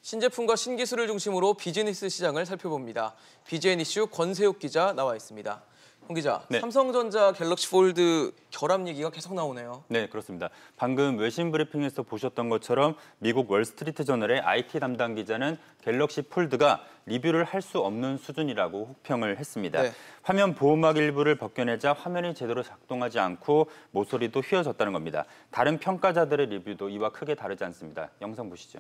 신제품과 신기술을 중심으로 비즈니스 시장을 살펴봅니다. BGN 이슈 권세욱 기자 나와 있습니다. 홍 기자, 네. 삼성전자 갤럭시 폴드 결합 얘기가 계속 나오네요. 네, 그렇습니다. 방금 외신 브리핑에서 보셨던 것처럼 미국 월스트리트 저널의 IT 담당 기자는 갤럭시 폴드가 리뷰를 할 수 없는 수준이라고 혹평을 했습니다. 네. 화면 보호막 일부를 벗겨내자 화면이 제대로 작동하지 않고 모서리도 휘어졌다는 겁니다. 다른 평가자들의 리뷰도 이와 크게 다르지 않습니다. 영상 보시죠.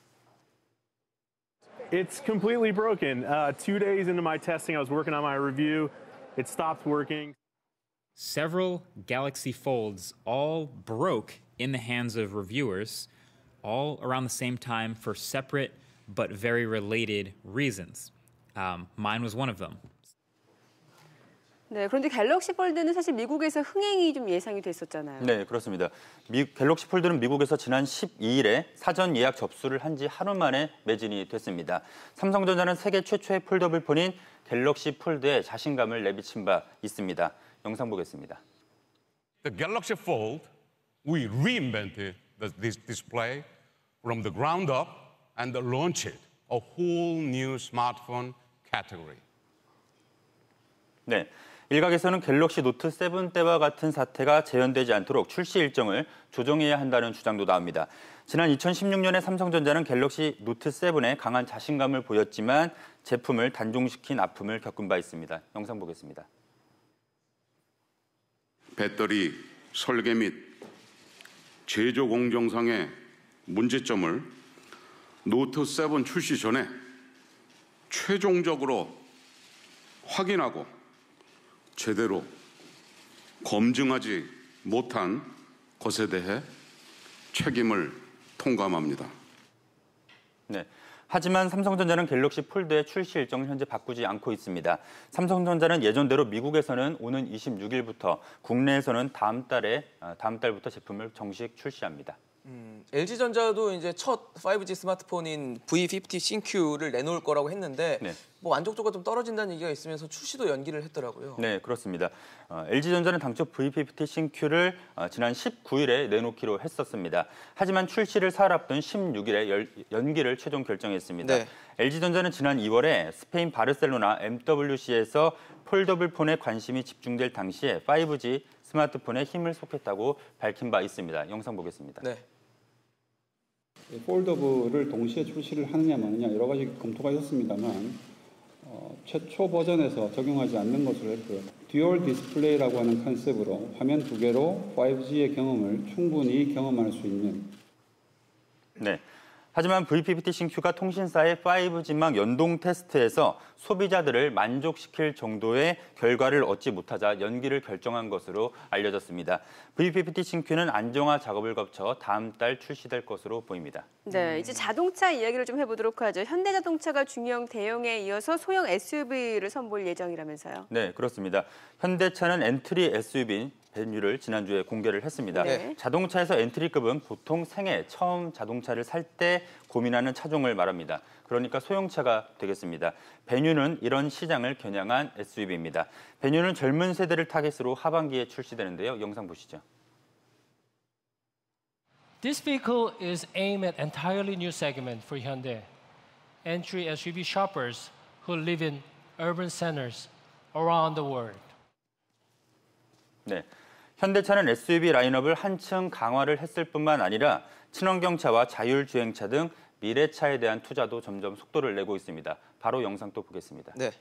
It's completely broken. 2 days into my testing, I was working on my review. It stopped working. Several Galaxy Folds all broke in the hands of reviewers, all around the same time for separate but very related reasons. Mine was one of them. 네, 그런데 갤럭시 폴드는 사실 미국에서 흥행이 좀 예상이 됐었잖아요. 네, 그렇습니다. 갤럭시 폴드는 미국에서 지난 12일에 사전 예약 접수를 한 지 하루 만에 매진이 됐습니다. 삼성전자는 세계 최초의 폴더블 폰인 갤럭시 폴드에 자신감을 내비친 바 있습니다. 영상 보겠습니다. The Galaxy Fold, we reinvented this display from the ground up and launched a whole new smartphone category. 네. 일각에서는 갤럭시 노트 7 때와 같은 사태가 재현되지 않도록 출시 일정을 조정해야 한다는 주장도 나옵니다. 지난 2016년에 삼성전자는 갤럭시 노트 7에 강한 자신감을 보였지만 제품을 단종시킨 아픔을 겪은 바 있습니다. 영상 보겠습니다. 배터리 설계 및 제조 공정상의 문제점을 노트 7 출시 전에 최종적으로 확인하고 제대로 검증하지 못한 것에 대해 책임을 통감합니다. 네. 하지만 삼성전자는 갤럭시 폴드의 출시 일정을 현재 바꾸지 않고 있습니다. 삼성전자는 예전대로 미국에서는 오는 26일부터, 국내에서는 다음 달부터 제품을 정식 출시합니다. LG전자도 이제 첫 5G 스마트폰인 V50 신Q를 내놓을 거라고 했는데 네. 뭐 만족도가 좀 떨어진다는 얘기가 있으면서 출시도 연기를 했더라고요. 네, 그렇습니다. LG전자는 당초 V50 신Q를 지난 19일에 내놓기로 했었습니다. 하지만 출시를 사흘 앞둔 16일에 연기를 최종 결정했습니다. 네. LG전자는 지난 2월에 스페인 바르셀로나 MWC에서 폴더블 폰에 관심이 집중될 당시에 5G 스마트폰에 힘을 쏟겠다고 밝힌 바 있습니다. 영상 보겠습니다. 네. 폴더블을 동시에 출시를 하느냐 마느냐 여러 가지 검토가 있었습니다만 최초 버전에서 적용하지 않는 것으로 했고요. 듀얼 디스플레이라고 하는 컨셉으로 화면 2개로 5G의 경험을 충분히 경험할 수 있는. 네. 하지만 V50 신Q가 통신사의 5G망 연동 테스트에서 소비자들을 만족시킬 정도의 결과를 얻지 못하자 연기를 결정한 것으로 알려졌습니다. V50 신Q는 안정화 작업을 거쳐 다음 달 출시될 것으로 보입니다. 네, 이제 자동차 이야기를 좀 해보도록 하죠. 현대자동차가 중형 대형에 이어서 소형 SUV를 선보일 예정이라면서요. 네, 그렇습니다. 현대차는 엔트리 SUV인 베뉴를 지난주에 공개를 했습니다. 네. 자동차에서 엔트리급은 보통 생애 처음 자동차를 살 때 고민하는 차종을 말합니다. 그러니까 소형차가 되겠습니다. 베뉴는 이런 시장을 겨냥한 SUV입니다. 베뉴는 젊은 세대를 타깃으로 하반기에 출시되는데요. 영상 보시죠. This vehicle is aimed at entirely new segment for Hyundai, entry SUV shoppers who live in urban centers around the world. 네, 현대차는 SUV 라인업을 한층 강화를 했을 뿐만 아니라 친환경차와 자율주행차 등 미래차에 대한 투자도 점점 속도를 내고 있습니다. 바로 영상 또 보겠습니다. 네.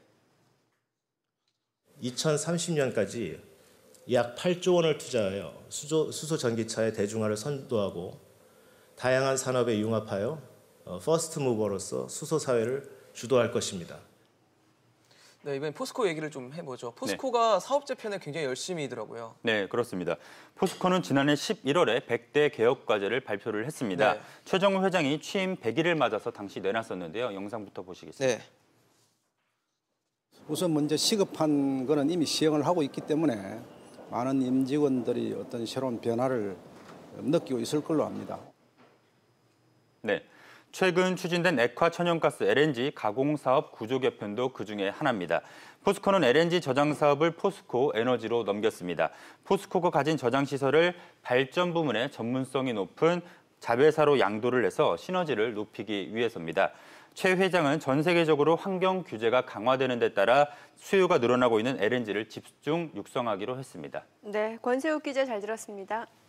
2030년까지 약 8조 원을 투자하여 수소 전기차의 대중화를 선도하고 다양한 산업에 융합하여 퍼스트 무버로서 수소 사회를 주도할 것입니다. 네, 이번엔 포스코 얘기를 좀 해보죠. 포스코가 사업제 편에 굉장히 열심히더라고요. 네, 그렇습니다. 포스코는 지난해 11월에 100대 개혁 과제를 발표를 했습니다. 네. 최정우 회장이 취임 100일을 맞아서 당시 내놨었는데요. 영상부터 보시겠습니다. 네. 우선 먼저 시급한 거는 이미 시행을 하고 있기 때문에 많은 임직원들이 어떤 새로운 변화를 느끼고 있을 걸로 압니다. 네. 최근 추진된 액화 천연가스 LNG 가공 사업 구조 개편도 그중에 하나입니다. 포스코는 LNG 저장 사업을 포스코 에너지로 넘겼습니다. 포스코가 가진 저장 시설을 발전 부문에 전문성이 높은 자회사로 양도를 해서 시너지를 높이기 위해서입니다. 최 회장은 전 세계적으로 환경 규제가 강화되는 데 따라 수요가 늘어나고 있는 LNG를 집중 육성하기로 했습니다. 네, 권세욱 기자 잘 들었습니다.